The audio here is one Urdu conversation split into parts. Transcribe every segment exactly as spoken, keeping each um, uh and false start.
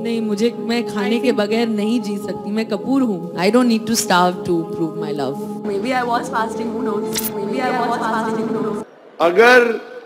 نہیں مجھے میں کھانے کے بغیر نہیں جی سکتی. میں کپور ہوں. I don't need to starve to prove my love. Maybe I was fasting, who knows? Maybe I was fasting, who knows? اگر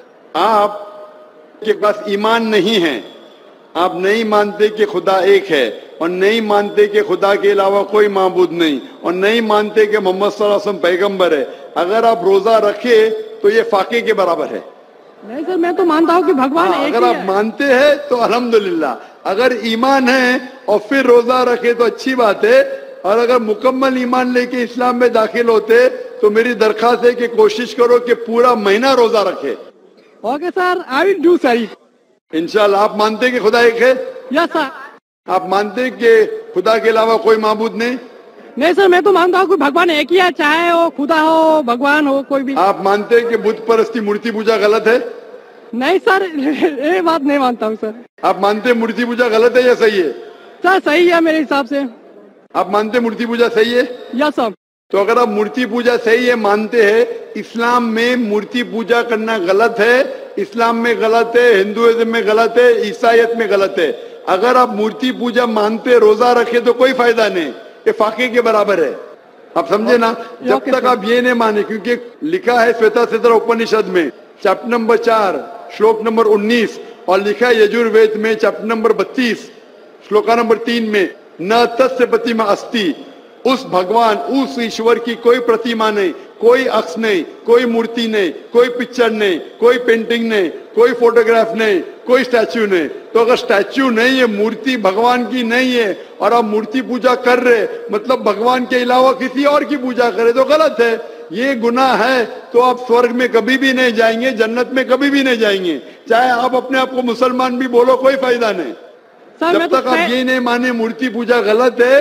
آپ کے پاس ایمان نہیں ہے, آپ نہیں مانتے کہ خدا ایک ہے, اور نہیں مانتے کہ خدا کے علاوہ کوئی معبود نہیں, اور نہیں مانتے کہ محمد صلی اللہ علیہ وسلم پیغمبر ہے, اگر آپ روزہ رکھے تو یہ فاقے کے برابر ہے. نہیں سر, میں تو مانتا ہوں کہ بھگوان ایک ہی ہے. اگر آپ مانتے ہیں تو الحمدللہ, اگر ایمان ہے اور پھر روزہ رکھے تو اچھی بات ہے, اور اگر مکمل ایمان لے کے اسلام میں داخل ہوتے تو میری درخواست ہے کہ کوشش کرو کہ پورا مہینہ روزہ رکھے. Okay sir, I will do sir. انشاءاللہ. آپ مانتے کہ خدا ایک ہے؟ یس سر. آپ مانتے کہ خدا کے علاوہ کوئی معبود نہیں؟ نہیں سر, میں تو مانتا ہوں کہ بھگوان ایک ہی ہے, چاہے وہ خدا ہو, بھگوان ہو, کوئی بھی. آپ مانتے کہ بت پرستی, مورتی پوجا غلط ہے؟ نہیں سر, یہ بات نہیں مانتا ہوں سر. آپ مانتے مورتی پوجا غلط ہے یا صحیح ہے؟ سر صحیح ہے میرے حساب سے. آپ مانتے مورتی پوجا صحیح ہے؟ یس سر. تو اگر آپ مورتی پوجا صحیح ہے مانتے ہیں, اسلام میں مورتی پوجا کرنا غلط ہے, اسلام میں غلط ہے, ہندوازم میں غلط ہے, عیسائیت میں غلط ہے. اگر آپ مورتی پوجا مانتے, روزہ رکھے تو کوئی فائدہ نہیں, یہ فاقے کے برابر ہے. آپ سمجھے نا؟ جب تک آپ یہ نہیں مانے, کیونکہ لکھا ہے شویتا سدرا اپنشد میں چیپٹر نمبر چار شلوک نمبر انیس, اور لکھا ہے یجوروید میں چیپٹر نمبر بتیس شلوکا نمبر تین میں, نہ تسیہ پرتیما استی, اس بھگوان, اس ایشور کی کوئی پرتیما نہیں, کوئی عکس نہیں, کوئی مورتی نہیں, کوئی پکچر نہیں, کوئی پینٹنگ نہیں, کوئی فوٹوگراف نہیں, کوئی اسٹیچو نہیں. تو اگر اسٹیچو نہیں ہے, مورتی بھگوان کی نہیں ہے, اور آپ مورتی پوجا کر رہے, مطلب بھگوان کے علاوہ کسی اور کی پوجا کرے, تو غلط ہے, یہ گناہ ہے. تو آپ سورگ میں کبھی بھی نہیں جائیں گے, جنت میں کبھی بھی نہیں جائیں گے, چاہے آپ اپنے آپ کو مسلمان بھی بولو, کوئی فائدہ نہیں. جب تک آپ یہ نہیں مانے مورتی پوجا غلط ہے,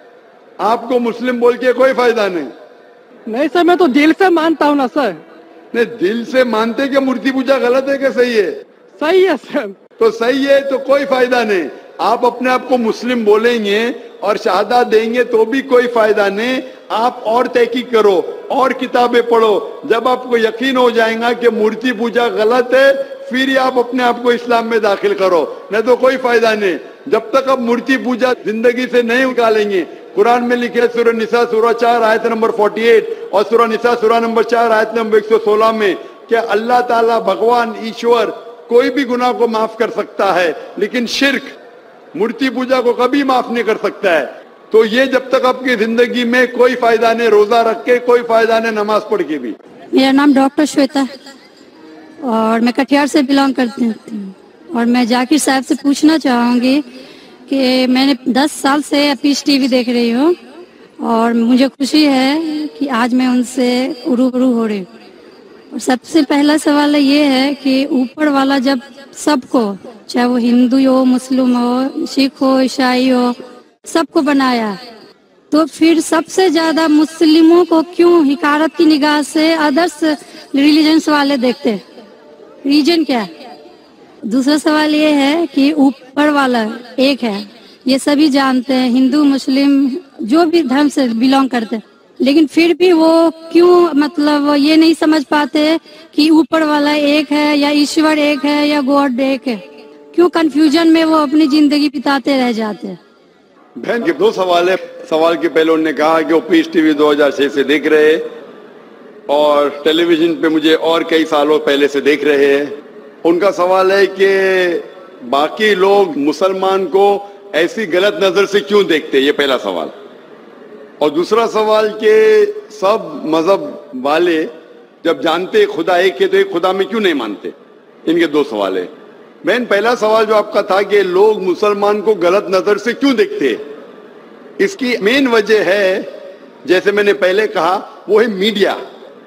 آپ کو مسلم بول کے کوئی فائدہ نہیں. نہیں سر, میں تو دل سے مانتا ہوں نا سر. نہیں, دل سے مانتے کہ مورتی پوجا غلط ہے کہ صحیح ہے؟ صحیح ہے سر. تو صحیح ہے تو کوئی فائدہ نہیں. آپ اپنے آپ کو مسلم بولیں گے اور شہادت دیں گے تو بھی کوئی فائدہ نہیں. آپ اور تحقیق کرو, اور کتابیں پڑھو, جب آپ کو یقین ہو جائے گا کہ مورتی پوجا غلط ہے, پھر ہی آپ اپنے آپ کو اسلام میں داخل کرو, نہیں تو کوئی فائدہ نہیں. جب تک آپ مورتی پوجا زندگی سے نہیں نکالیں گے, قرآن میں لکھے سورہ نساء سورہ چار آیت نمبر اڑتالیس اور سورہ نساء سورہ نمبر چار آیت نمبر ایک سو سولہ میں کہ اللہ تعالیٰ بھگوان ایشور کوئی بھی گناہ کو معاف کر سکتا ہے, لیکن شرک, مورتی پوجا کو کبھی معاف نہیں کر سکتا ہے. تو یہ جب تک آپ کی زندگی میں کوئی فائدہ نہیں, روزہ رکھ کے کوئی فائدہ نہیں, نماز پڑھ کے بھی. میرا نام ڈاکٹر شویتا ہے اور میں کٹیہار سے بلانگ کرتی ہوں, اور میں ذاکر صاحب سے پوچھنا چاہوں گی کہ میں نے دس سال سے پیس ٹی وی دیکھ رہی ہوں, اور مجھے خوشی ہے کہ آج میں ان سے روبرو ہو رہی ہوں. اور سب سے پہلا سوال یہ ہے کہ اوپر والا جب سب کو, چاہے وہ ہندو ہو, مسلم ہو, سکھ ہو, عیسائی ہو, سب کو بنایا, تو پھر سب سے زیادہ مسلموں کو کیوں حقارت کی نگاہ سے ادرس ریلیجنس والے دیکھتے, ریجن کیا ہے؟ دوسرا سوال یہ ہے کہ اوپر والا ایک ہے, یہ سبھی جانتے ہیں, ہندو مسلم جو بھی دھرم سے بلانگ کرتے, لیکن پھر بھی وہ کیوں مطلب یہ نہیں سمجھ پاتے کہ اوپر والا ایک ہے یا ایشور ایک ہے یا گاڈ ایک ہے, کیوں کنفیوژن میں وہ اپنی زندگی بتاتے رہ جاتے ہیں. بہن کے دو سوال ہے. سوال کے پہلے انہوں نے کہا کہ وہ پیس ٹی وی دو ہزار چھ سے دیکھ رہے, اور ٹیلی ویژن پہ مجھے اور کئی سالوں پہلے سے دیکھ رہے ہیں. ان کا سوال ہے کہ باقی لوگ مسلمان کو ایسی غلط نظر سے کیوں دیکھتے, یہ پہلا سوال. اور دوسرا سوال کہ سب مذہب والے جب جانتے خدا ایک ہے تو ایک خدا میں کیوں نہیں مانتے. ان کے دو سوال ہیں. بہن, پہلا سوال جو آپ کا تھا کہ لوگ مسلمان کو غلط نظر سے کیوں دیکھتے, اس کی مین وجہ ہے, جیسے میں نے پہلے کہا, وہ ہے میڈیا.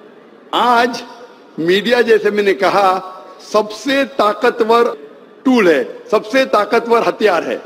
آج میڈیا, جیسے میں نے کہا, سب سے طاقتور ٹول ہے, سب سے طاقتور ہتھیار ہے.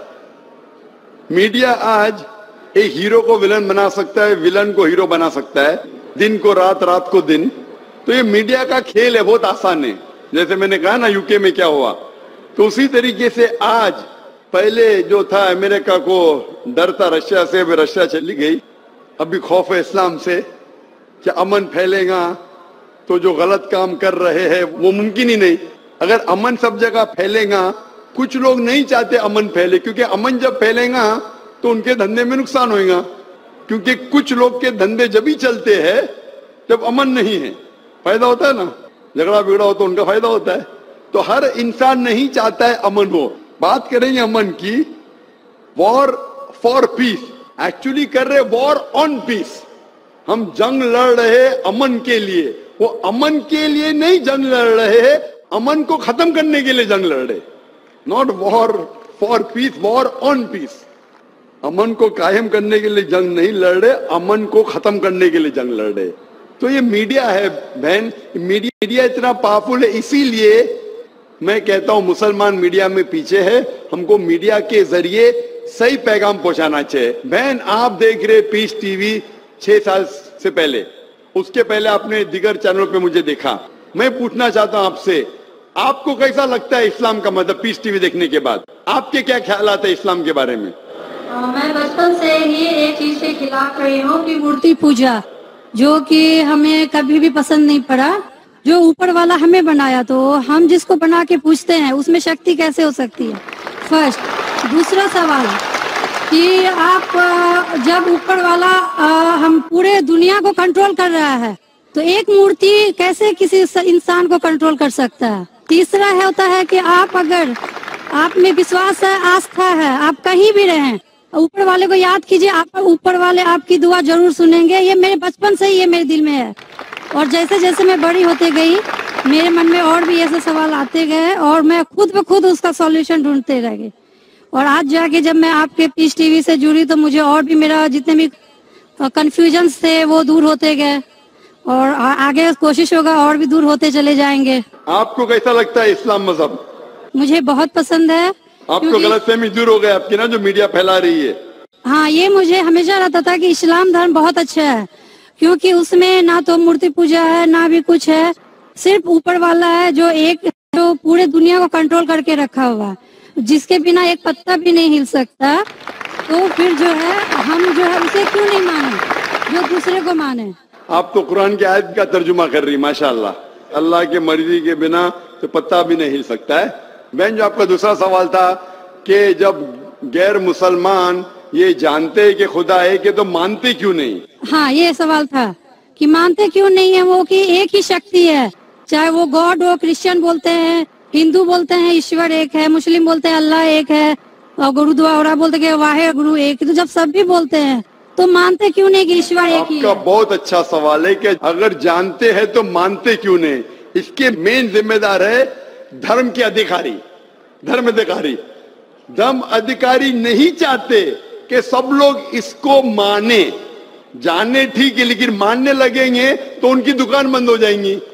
میڈیا آج ایک ہیرو کو ولن بنا سکتا ہے, ولن کو ہیرو بنا سکتا ہے, دن کو رات, رات کو دن. تو یہ میڈیا کا کھیل ہے, بہت آسان ہے. جیسے میں نے کہا نا یو کے میں کیا ہوا, تو اسی طریقے سے آج پہلے جو تھا امریکہ کو ڈر تھا رشیا سے, وہ رشیا چلی گئی. ابھی خوف ہے اسلام سے کہ امن پھیلے گا تو جو غلط کام کر رہے ہیں وہ ممکن ہی نہیں. اگر امن سب جگہ پھیلے گا کچھ لوگ نہیں چاہتے امن پھیلے، کیونکہ امن جب پھیلے گا تو ان کے دھندے میں نقصان ہوئے گا، کیونکہ کچھ لوگ کے دھندے جب ہی چلتے ہیں جب امن نہیں ہے، فائدہ ہوتا ہے نا، جھگڑا بگڑا ہو تو ان کا فائدہ ہوتا ہے. تو ہر انسان نہیں چاہتا ہے امن ہو. بات کریں گے امن کی، وار فار پیس، ایکچولی کر رہے وار آن پیس. ہم جنگ لڑ رہے امن کے لیے، وہ امن کے لیے نہیں جنگ لڑ رہے، امن کو ختم کرنے کے لیے جنگ لڑ رہے. Not war for peace, war on peace. امن کو قائم کرنے کے لیے جنگ نہیں لڑ رہے، امن کو ختم کرنے کے لیے جنگ لڑ رہے. تو یہ میڈیا ہے بہن، میڈیا میڈیا اتنا پاورفل ہے، اسی لیے میں کہتا ہوں مسلمان میڈیا میں پیچھے ہے. ہم کو میڈیا کے ذریعے صحیح پیغام پہنچانا چاہیے. بہن آپ دیکھ رہے پیس ٹی وی چھ سال سے پہلے، اس کے پہلے آپ نے دیگر چینلوں پہ مجھے دیکھا. میں پوچھنا چاہتا ہوں آپ سے، آپ کو کیسا لگتا ہے اسلام کا مطلب پیس ٹی وی دیکھنے کے بعد؟ آپ کے کیا خیالات ہیں اسلام کے بارے میں؟ میں بچپن سے ہی ایک چیز کے خلاف رہی ہوں کہ مورتی پوجا، جو کہ ہمیں کبھی بھی پسند نہیں پڑا. جو اوپر والا ہمیں بنایا تو ہم جس کو بنا کے پوچھتے ہیں اس میں شکتی کیسے ہو سکتی ہے؟ فرسٹ. دوسرا سوال کہ آپ جب اوپر والا ہم پورے دنیا کو کنٹرول کر رہا ہے تو ایک مورتی کیسے کسی انسان کو کنٹرول کر سکتا ہے؟ تیسرا ہے ہوتا ہے کہ آپ اگر آپ میں وشواس ہے، آستھا ہے، آپ کہیں بھی رہیں، اوپر والے کو یاد کیجئے، آپ اوپر والے آپ کی دعا ضرور سنیں گے. یہ میرے بچپن سے ہی یہ میرے دل میں ہے، اور جیسے جیسے میں بڑی ہوتے گئی میرے من میں اور بھی ایسے سوال آتے گئے اور میں خود بخود اس کا سولوشن ڈھونڈتے رہ گئی. اور آج جا کے جب میں آپ کے پیس ٹی وی سے جڑی تو مجھے اور بھی میرا جتنے بھی کنفیوژنس تھے وہ دور ہوتے گئے، اور آگے کوشش ہوگا اور بھی دور ہوتے چلے جائیں گے. آپ کو کیسا لگتا ہے اسلام مذہب؟ مجھے بہت پسند ہے. آپ کو غلط فہمی دور ہو گئے آپ کی نا، جو میڈیا پھیلا رہی ہے؟ ہاں، یہ مجھے ہمیشہ رہتا تھا کہ اسلام دھرم بہت اچھا ہے، کیونکہ اس میں نہ تو مورتی پوجا ہے نہ بھی کچھ ہے، صرف اوپر والا ہے جو ایک جو پورے دنیا کو کنٹرول کر کے رکھا ہوا ہے، جس کے بنا ایک پتا بھی نہیں ہل سکتا. تو پھر جو ہے ہم جو ہے اسے کیوں نہیں مانیں جو دوسرے کو مانے؟ آپ تو قرآن کی آیت کا ترجمہ کر رہی، ماشاءاللہ. اللہ کے مرضی کے بنا تو پتا بھی نہیں ہل سکتا ہے. بہن، جو آپ کا دوسرا سوال تھا کہ جب غیر مسلمان یہ جانتے کہ خدا ہے کہ تو مانتے کیوں نہیں؟ ہاں، یہ سوال تھا کہ مانتے کیوں نہیں ہے. وہ کہ ایک ہی شکتی ہے، چاہے وہ گاڈ ہو، کرسچن بولتے ہیں، ہندو بولتے ہیں ایشور ایک ہے، مسلم بولتے ہیں اللہ ایک ہے، اور گرودوارا بولتے کہ واحد گرو ایک. تو جب سب بھی بولتے ہیں تو مانتے کیوں نہیں کہ ایشور ایک ہی ہے؟ آپ کا بہت اچھا سوال ہے کہ اگر جانتے ہیں تو مانتے کیوں نہیں. اس کے مین ذمہ دار ہے دھرم کے ادھیکاری، دھرم ادھیکاری. دھرم ادھیکاری نہیں چاہتے کہ سب لوگ اس کو مانے. جانے ٹھیک ہے، لیکن ماننے لگیں گے تو ان کی دکان بند ہو جائیں گی.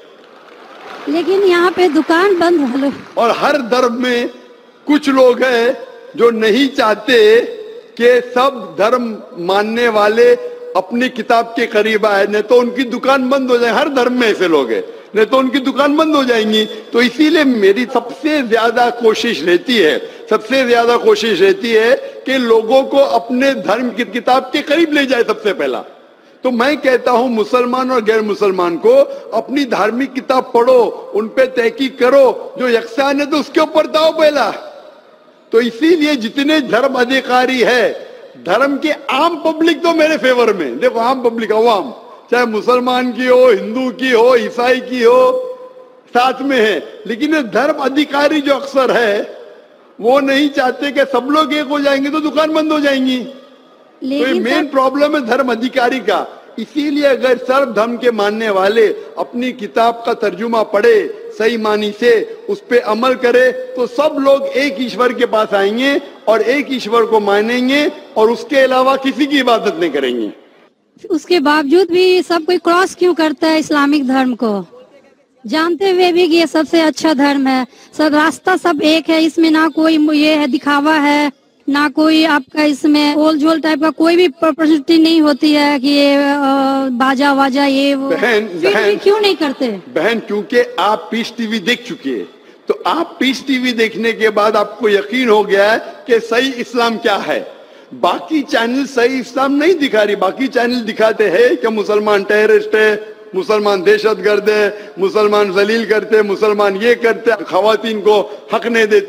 لیکن یہاں پہ دکان بند والو اور ہر دھرم میں کچھ لوگ ہیں جو نہیں چاہتے کہ سب دھرم ماننے والے اپنی کتاب کے قریب آئے، نہیں تو ان کی دکان بند ہو جائے. ہر دھرم میں ایسے لوگ ہیں، نہیں تو ان کی دکان بند ہو جائیں گی. تو اسی لیے میری سب سے زیادہ کوشش رہتی ہے سب سے زیادہ کوشش رہتی ہے کہ لوگوں کو اپنے دھرم کی کتاب کے قریب لے جائے سب سے پہلا. تو میں کہتا ہوں مسلمان اور غیر مسلمان کو اپنی دھارمک کتاب پڑھو، ان پہ تحقیق کرو، جو یکساں ہے تو اس کے اوپر داؤ پہلا. تو اسی لیے جتنے دھرم ادھیکاری ہے، دھرم کے عام پبلک تو میرے فیور میں، دیکھو عام پبلک، عوام، چاہے مسلمان کی ہو، ہندو کی ہو، عیسائی کی ہو، ساتھ میں ہے. لیکن دھرم ادھیکاری جو اکثر ہے وہ نہیں چاہتے کہ سب لوگ ایک ہو جائیں گے تو دکان بند ہو جائیں گی. تو یہ مین پرابلم ہے دھرم ادھیکاری کا. اسی لیے اگر سرب دھرم کے ماننے والے اپنی کتاب کا ترجمہ پڑھے، صحیح معنی سے اس پہ عمل کرے، تو سب لوگ ایک ایشور کے پاس آئیں گے اور ایک ایشور کو مانیں گے اور اس کے علاوہ کسی کی عبادت نہیں کریں گے. اس کے باوجود بھی سب کوئی کراس کیوں کرتا ہے اسلامک دھرم کو، جانتے ہوئے بھی کہ یہ سب سے اچھا دھرم ہے، سب راستہ سب ایک ہے، اس میں نہ کوئی یہ ہے دکھاوا ہے، نہ کوئی آپ کا اس میں اول جھول ٹائپ کا کوئی بھی پرپرسنٹی نہیں ہوتی ہے کہ یہ باجا واجا یہ وہ. بہن بہن کیوں نہیں کرتے؟ بہن کیونکہ آپ پیس ٹی وی دیکھ چکے ہیں، تو آپ پیس ٹی وی دیکھنے کے بعد آپ کو یقین ہو گیا ہے کہ صحیح اسلام کیا ہے. باقی چینل صحیح اسلام نہیں دکھا رہی. باقی چینل دکھاتے ہیں کہ مسلمان ٹیررسٹ ہے، مسلمان دہشت گرد ہے، مسلمان ذلیل کرتے، مسلمان یہ کرتے، خواتین کو حق نہیں دیتے.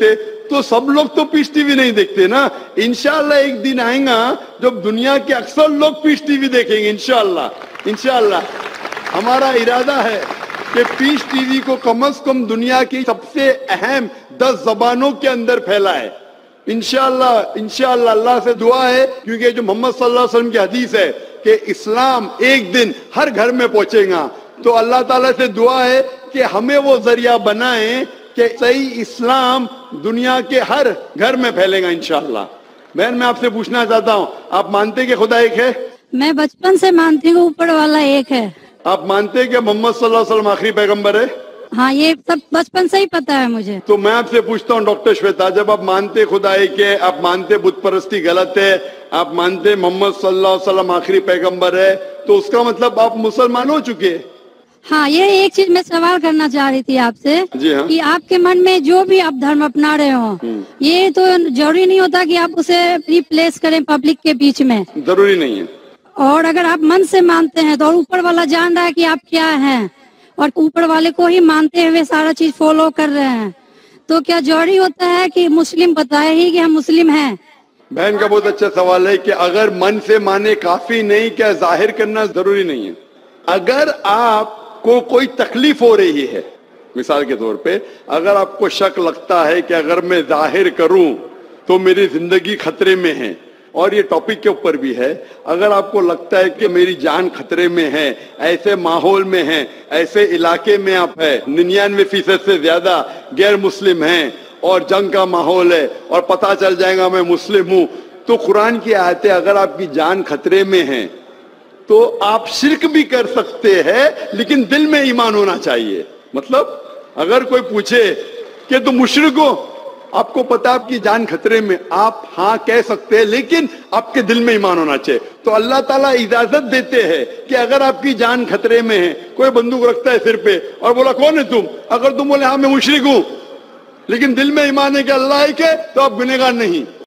تو سب لوگ تو پیس ٹی وی نہیں دیکھتے نا. انشاءاللہ ایک دن آئے گا جب دنیا کے اکثر لوگ پیس ٹی وی دیکھیں گے انشاءاللہ. انشاءاللہ ہمارا ارادہ ہے کہ پیس ٹی وی کو کم از کم دنیا کی سب سے اہم دس زبانوں کے اندر پھیلائے انشاءاللہ. انشاءاللہ اللہ سے دعا ہے, کیونکہ جو محمد صلی اللہ علیہ وسلم کی حدیث ہے کہ اسلام ایک دن ہر گھر میں پہنچے گا, تو اللہ تعالیٰ سے دعا ہے کہ ہمیں وہ ذریعہ بنائیں کہ صحیح اسلام دنیا کے ہر گھر میں پھیلے گا انشاءاللہ. بہن میں آپ سے پوچھنا چاہتا ہوں, آپ مانتے کہ خدا ایک ہے؟ میں بچپن سے مانتی ہوں اوپر والا ایک ہے. آپ مانتے کہ محمد صلی اللہ علیہ وسلم آخری پیغمبر ہے؟ ہاں یہ سب بچپن سے ہی پتا ہے مجھے. تو میں آپ سے پوچھتا ہوں ڈاکٹر شویتا, جب آپ مانتے خدا ایک ہے, آپ مانتے بت پرستی غلط ہے, آپ مانتے محمد صلی اللہ علیہ وسلم آخری پیغمبر ہے, تو اس کا مطلب آپ مسلمان ہو چکے. ہاں یہ ایک چیز میں سوال کرنا چاہ رہی تھی آپ سے جی ہاں. کہ آپ کے من میں جو بھی آپ دھرم اپنا رہے ہو, یہ تو ضروری نہیں ہوتا کہ آپ اسے ریپلیس کریں پبلک کے بیچ میں. ضروری نہیں ہے. اور اگر آپ من سے مانتے ہیں تو اور اوپر والا جان رہا ہے کہ آپ کیا ہیں, اور اوپر والے کو ہی مانتے ہوئے سارا چیز فالو کر رہے ہیں, تو کیا ضروری ہوتا ہے کہ مسلم بتائے ہی کہ ہم مسلم ہیں؟ بہن کا بہت اچھا سوال ہے کہ اگر من سے مانے کافی نہیں, کیا ظاہر کرنا ضروری نہیں ہے؟ اگر آپ کو کوئی تکلیف ہو رہی ہے, مثال کے طور پہ اگر آپ کو شک لگتا ہے کہ اگر میں ظاہر کروں تو میری زندگی خطرے میں ہے, اور یہ ٹاپک کے اوپر بھی ہے, اگر آپ کو لگتا ہے کہ میری جان خطرے میں ہے, ایسے ماحول میں ہے, ایسے علاقے میں آپ ہے, ننانوے فیصد سے زیادہ غیر مسلم ہیں اور جنگ کا ماحول ہے اور پتہ چل جائے گا میں مسلم ہوں, تو قرآن کی آیتیں اگر آپ کی جان خطرے میں ہیں تو آپ شرک بھی کر سکتے ہیں, لیکن دل میں ایمان ہونا چاہیے. مطلب اگر کوئی پوچھے کہ تم مشرک ہو, آپ کو پتا آپ کی جان خطرے میں, آپ ہاں کہہ سکتے ہیں, لیکن آپ کے دل میں ایمان ہونا چاہیے. تو اللہ تعالیٰ اجازت دیتے ہیں کہ اگر آپ کی جان خطرے میں ہے, کوئی بندوق رکھتا ہے سر پہ اور بولا کون ہے تم, اگر تم بولے ہاں میں مشرک ہوں, لیکن دل میں ایمان ہے کہ اللہ ایک ہے, تو آپ گنہگار نہیں.